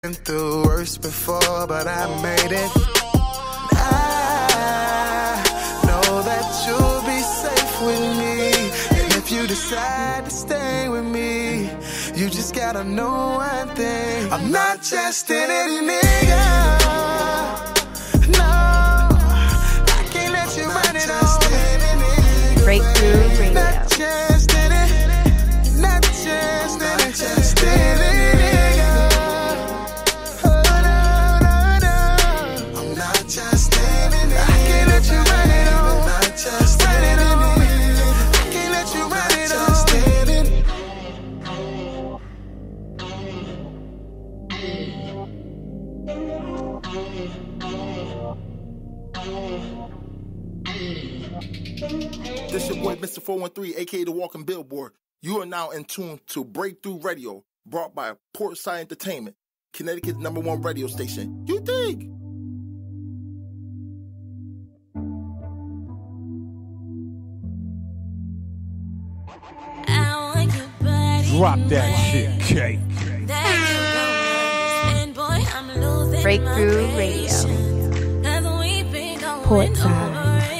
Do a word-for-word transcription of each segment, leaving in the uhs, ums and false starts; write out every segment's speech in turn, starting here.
been through worse before, but I made it. I know that you'll be safe with me. And if you decide to stay with me, you just gotta know one thing. I'm not just any nigga. No, I can't let you run it on. Breakthrough Radio. Not just any, not just any, just any nigga. Oh, no, no, no. I'm not just any nigga. I can't let you run it on. Not just any nigga. I can't let you run it on. This your boy, Mister four one three, a k a The Walking Billboard. You are now in tune to Breakthrough Radio, brought by Portside Entertainment, Connecticut's number one radio station. You dig? Drop that shit, Kate. Breakthrough Radio. Portside.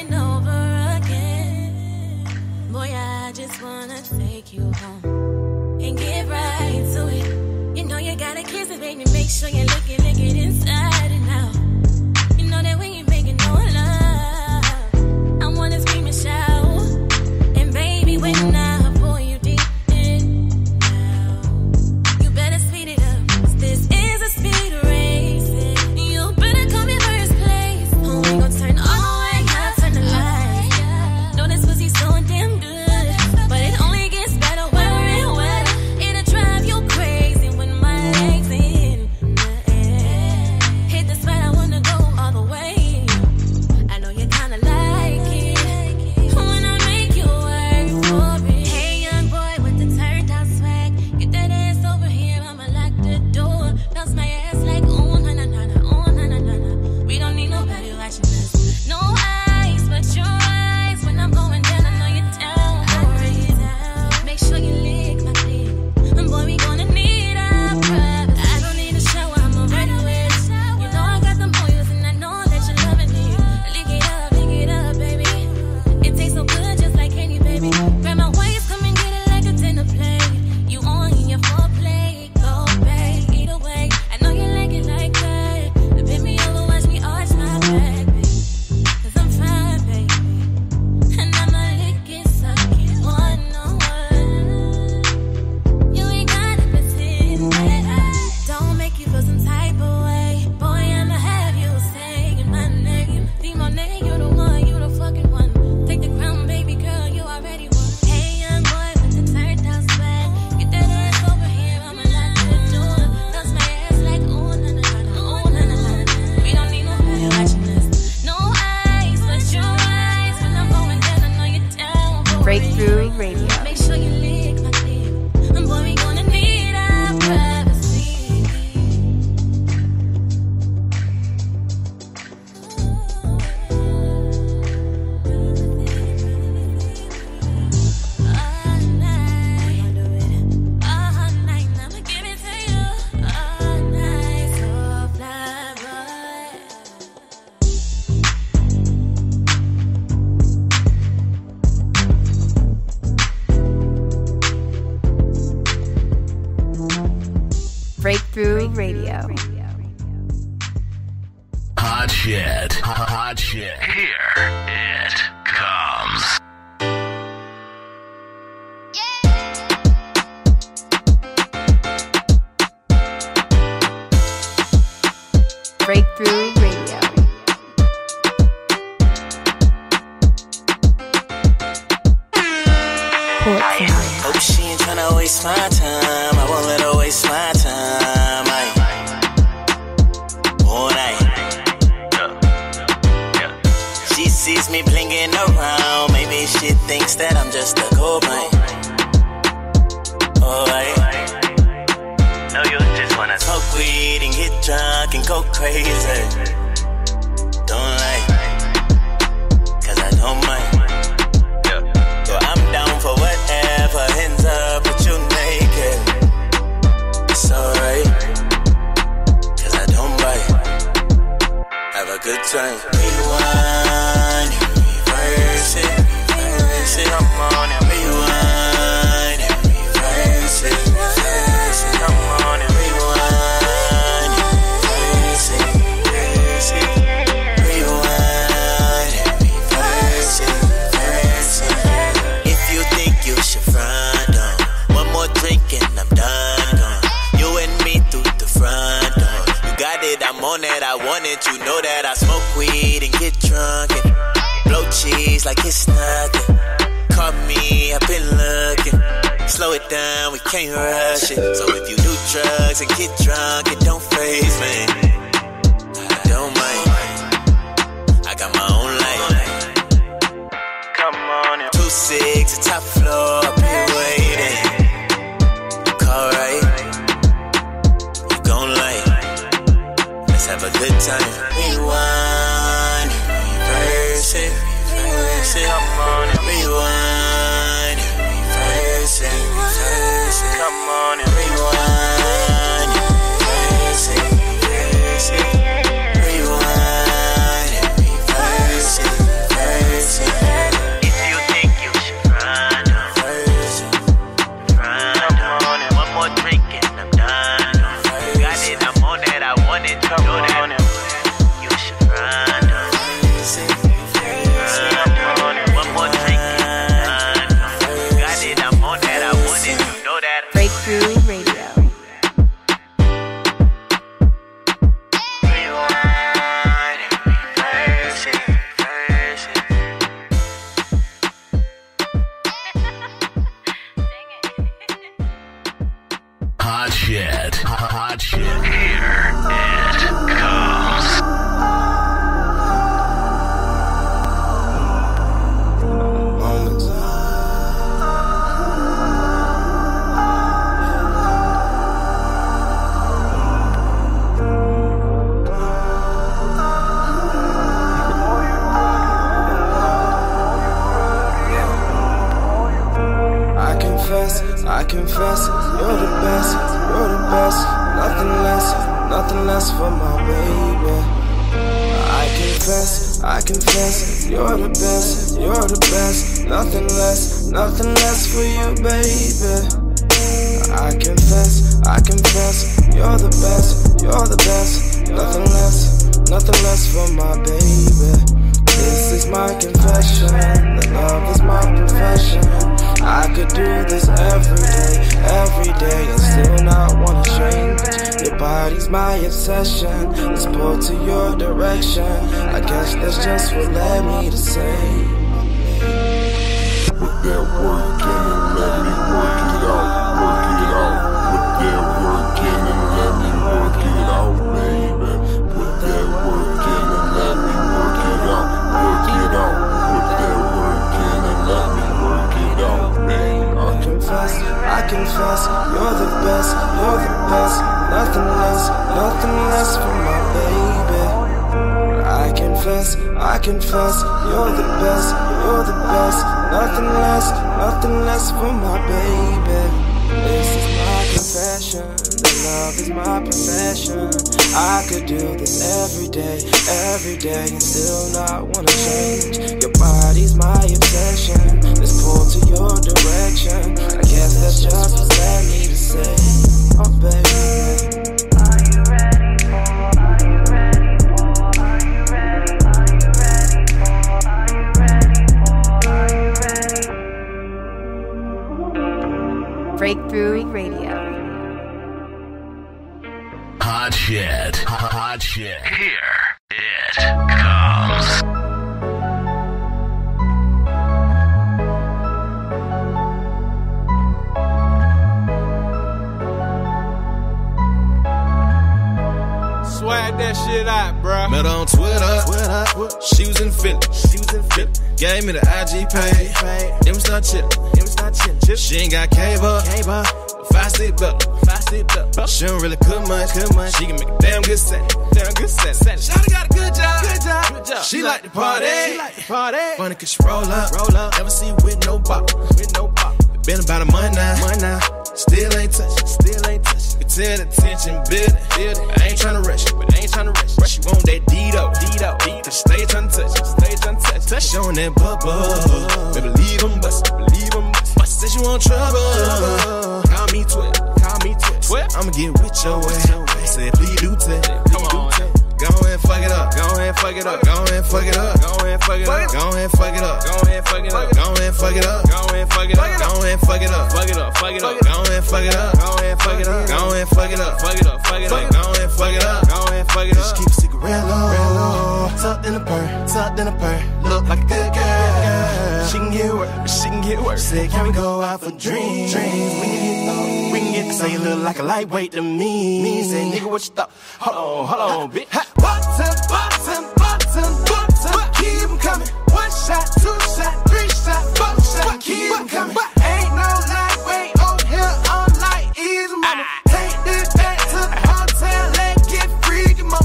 Take you home and get right to it. You know you gotta kiss it, baby. Make sure you lick it, lick it inside and out. You know that when you're making no love, I wanna scream and shout. And baby, when I pull you deep in now, you better speed it up, 'cause this is a speed race. You better come in first place. Oh, we gon' turn all the way up, turn the lights. Know this pussy's so damn good. Breakthrough Radio. Make sure you lick my clit. And boy, we gonna need our privacy. All night, all night, I'ma give it to you. All night, so fly, boy. Breakthrough Radio. Hot shit. Hot shit. Here it comes. Breakthrough Radio. Portside. Hope she ain't tryna waste my time. I won't let her waste my time. Aye. All night. She sees me blinging around. Maybe she thinks that I'm just a co-blind. Alright. No, you just wanna smoke weed and get drunk and go crazy. Don't like, 'cause I don't mind. So I'm down for whatever ends up with you naked. It's alright. good time. Rewind and reverse it, reverse it. Come on and rewind and reverse it, reverse it. Come on and rewind and reverse it, reverse it. Rewind and reverse it, reverse it. If you think you should front on, one more drink and I'm done gone. You and me through the front door. You got it, I'm on it, I want it. You know that I smoke weed and get drunk and blow cheese like it's nothing. Caught me, I've been looking. Slow it down, we can't rush it. So if you do drugs and get drunk, it don't faze me. I don't mind. I got my own life. Come on in. Two six, the top floor, I'll be waiting. You call right, you gon' like. Let's have a good time. Rewind, reverse it, reverse it. Come on and rewind, reverse it, reverse it. Come on and rewind, reverse it, reverse it. Rewind and reverse it, reverse it. If you think you should run on, reverse it, run on. And one more drink and I'm done. Got it, I'm on that, I want it. Come on. You should run on, reverse it, run on. And one more drink and I'm done. Got it, I'm on that, I want it. You know that. Breakthrough Radio. Rewind and reverse it, reverse it. Hot shit. Hot shit. Here it comes. Moments. I confess, I confess, you're the best, you're the best. Nothing less, nothing less for my baby. I confess, I confess, you're the best, you're the best. Nothing less, nothing less for you, baby. I confess, I confess, you're the best, you're the best. Nothing less, nothing less for my baby. This is my confession, that love is my profession. I could do this every day, every day, and still not wanna change. Your body's my obsession, it's pulled to your direction. I guess that's just what led me to say. Put that work in and let me work it out, work it out. Put that work in and let me work it out, baby. Put that work in and let me work it out, work it out. Put that work in and let me work it out, baby. I confess, I confess, you're the best, you're the best. Nothing less, nothing less for my baby. I confess, I confess, you're the best, you're the best. Nothing less, nothing less for my baby. This is my confession, that love is my profession. I could do this every day, every day, and still not wanna change. Your body's my obsession, it's pulled to your direction. I guess that's just what led me to say, oh baby. Breakthrough Radio. Hot shit. Hot shit. Here it comes. Swag that shit out, bruh. Met her on Twitter. Twitter. She was in Philly. She was in Philly. Gave me the I G page. Then we start chillin'. Then we start chillin'. She ain't got cable. Cable. Five seat belt. Five seat belt. She don't really cook much. Cook much. She can make a damn good set. Damn good set. Shawty got a good job. Good job. Good job. She like to party. She like to party. Funny 'cause she roll up. Roll up. Never see with no bop. With no bop. Been about a month now. Month now. Still ain't touchin'. Still ain't touchin'. You can tell the tension building. I ain't tryna rush it, but I ain't tryna rush it. She want that Dito. Dito. touch, stay tryna touch, stay tryna touch, touch on that bubble. Better leave them bust, leave them bust. Bust says you want trouble. Call me twit, call me twit. twit. I'ma get with your ass. Said please do tell, come on. Go ahead, fuck it up. Go ahead, fuck it up. Go ahead, fuck it up. Go ahead, fuck it up. Go ahead, fuck it up. Go ahead, fuck it up. Go ahead, fuck it up. Go ahead, fuck it up. Go ahead, fuck it up. Fuck it up. Fuck it up. Go ahead, fuck it up. Go ahead, fuck it up. Go ahead, fuck it up. Fuck it up. Fuck it up. Go ahead, fuck it up. Go ahead, fuck it up. Just keep a cigarette low, tucked in a purr, tucked in a purr. Look like a good girl. She can get work, she can get work. Said, can we go out for dreams? Dreams. We can get low, we can get. Say you look like a lightweight to me. Me say, nigga, what you thought? Hold on, hold on, bitch. Button, button, button, button. Keep 'em coming. One shot, two shot, three shot, four shot. Keep 'em coming. Ain't no lightweight over here on light. Easy, mama. Take this back to the hotel and get freaky, mama.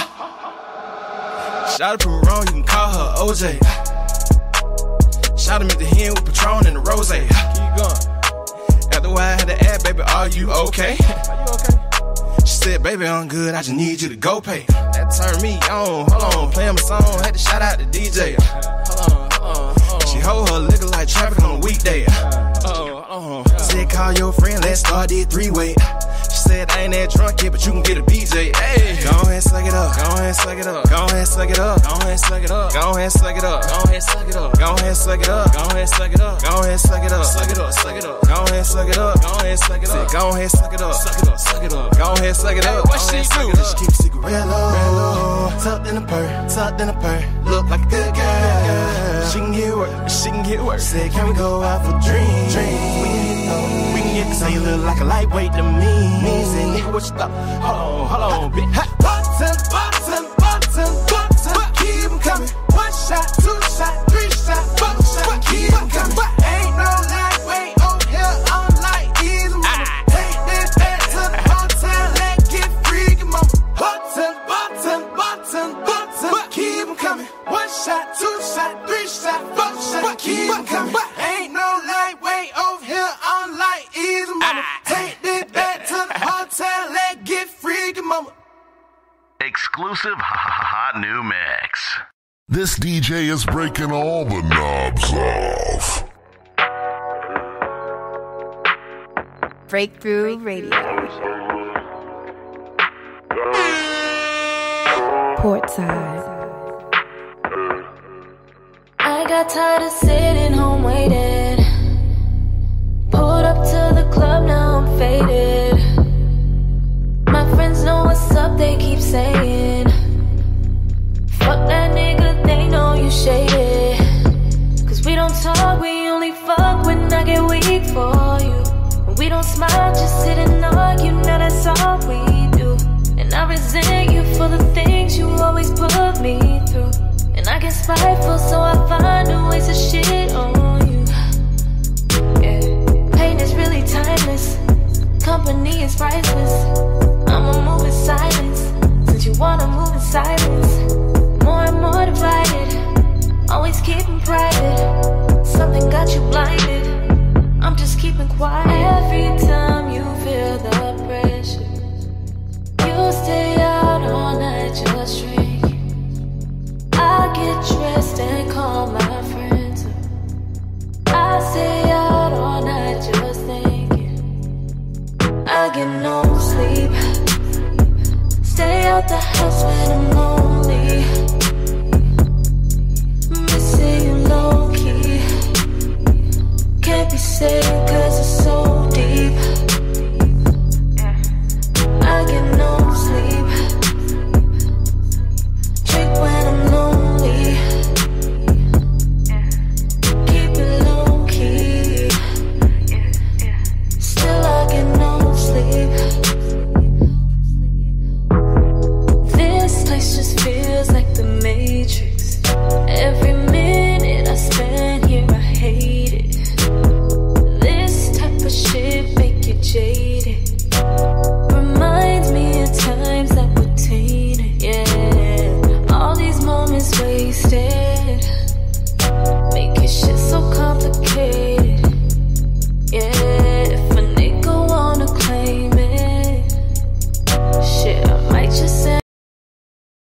Shot her wrong, you can call her O J. Shot him at the hen with Patron and the rose. Keep going. After a while, I had to ask, baby, are you okay? Are you okay? She said, baby, I'm good, I just need you to go pay. That turned me on, hold on, playing my song, had to shout out the D J. Hold on, hold on, hold on. She hold her liquor like traffic on a weekday. Hold on, hold on. Said, call your friend, let's start this three-way. She said, I ain't that drunk yet, but you can get a B J. Hey, go ahead, suck it up. Go ahead, suck it up. Go ahead, suck it up. Go ahead, suck it up. Go ahead, suck it up. Go ahead, suck it up. Go ahead, suck it up. Go ahead, suck it up. Go ahead, suck it up. Suck it up, suck it up. Go ahead, suck it up. Go ahead, suck it up. Go ahead, suck it up. Suck it up, suck it up. Go ahead, suck it up. What she do? Just keep a cigarette low, tucked in a purr, tucked in a purr. Look like a good girl. She can get work, she can get work. Said, can we go out for dreams? Dreams. We can get low, we can get. Say you look like a lightweight to me. Me say, nigga, what you thought? Hold on, hold on, bitch. Button, button, button, button. Keep 'em coming. One shot, two shot, three shot, four shot. Keep 'em coming. Ain't no lightweight over here on light. Easy, mama. Take this back to the hotel and get freaky, mama. Button, button, button, button. Keep 'em coming. One shot, two shot, three shot, four shot. Keep 'em coming. Ain't no lightweight over here on light. Easy, mama. Take this back to the hotel and get freaky, mama. Exclusive hot new mix. This D J is breaking all the knobs off. Breakthrough Radio. Portside. I got tired of sitting home waiting. Pulled up to the club, now I'm faded. My friends know what's up, they keep saying, fuck that nigga, they know you shaded. Cause we don't talk, we only fuck when I get weak for you. When we don't smile, just sit and argue, now that's all we do. And I resent you for the things you always put me through. And I get spiteful, so I find new ways to shit on you. Yeah, pain is really timeless, company is priceless. I'ma move in silence, since you wanna move in silence. More and more divided, always keeping private. Something got you blinded, I'm just keeping quiet. Every time you feel the pressure, you stay out all night just drinking. I get dressed and call my friends up. I stay out all night just thinking. I get no sleep, stay out the house when I'm lonely. Missing you low-key, can't be said cause it's so deep. I get no sleep, drink when I'm lonely. Keep it low-key, still I get no sleep. This place just feels like the Matrix. Every minute I spend